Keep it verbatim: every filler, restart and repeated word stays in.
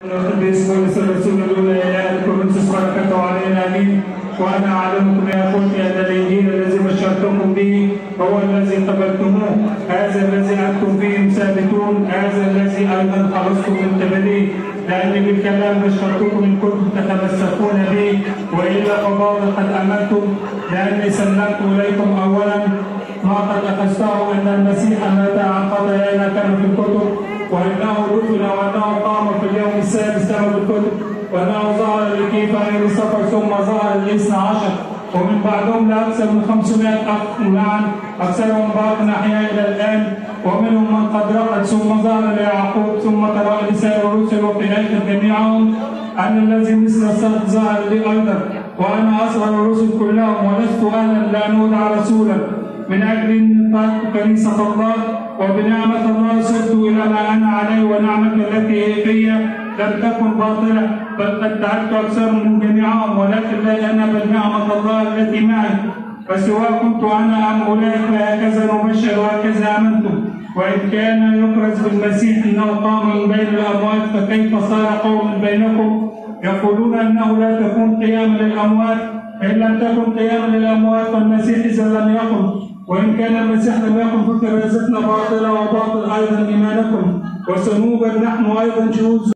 باسم الرسول الاولى الى ال كورنثوس بركته علينا امين. وانا اعلمكم يا اخوتي ان الانجيل الذي بشرتكم به هو الذي قبلتموه، هذا الذي انتم فيه ثابتون، هذا الذي ايضا خلصتم من قبله، لاني بالكلام بشرتكم ان كنتم تتمسكون به، والا فباطل قد امنتم، لاني سلمت اليكم اولا ما قد اخذته ان المسيح مات عن خطايانا كما في الكتب، وانه رسل وانه قام في اليوم السادس كما في الكتب، وانه ظهر لكيفين لسفر ثم ظهر لاثنى عشر، ومن بعدهم لاكثر من خمسمائة اخ معا، اكثرهم باق احياء الى الان، ومنهم من قد رقد ثم ظهر ليعقوب ثم ترى لسائر الرسل وفي الاخر جميعهم ان الذي مثل الصدق ظهر لي ايضا، وانا اصغر الرسل كلهم، ولست انا لان ادعى رسولا من اجل كنيسه الله، وبنعمه الله صرت الى ما انا عليه، ونعمه التي هي في لم تكن باطله، بل قد تعبت اكثر من جميعهم، ولكن لا انا بل نعمه الله التي معي، فسواء كنت انا ام اولئك فهكذا نبشر وهكذا امنتم. وان كان يكرز بالمسيح انه قام من بين الاموات، فكيف صار قوم من بينكم يقولون انه لا تكون قيام للاموات؟ فان لم تكن قيام للاموات فالمسيح اذا لم يقم، وإن كان المسيح لم يكن فكرازتنا باطلة وباطل أيضا إيمانكم، وسنوجد نحن أيضا شهود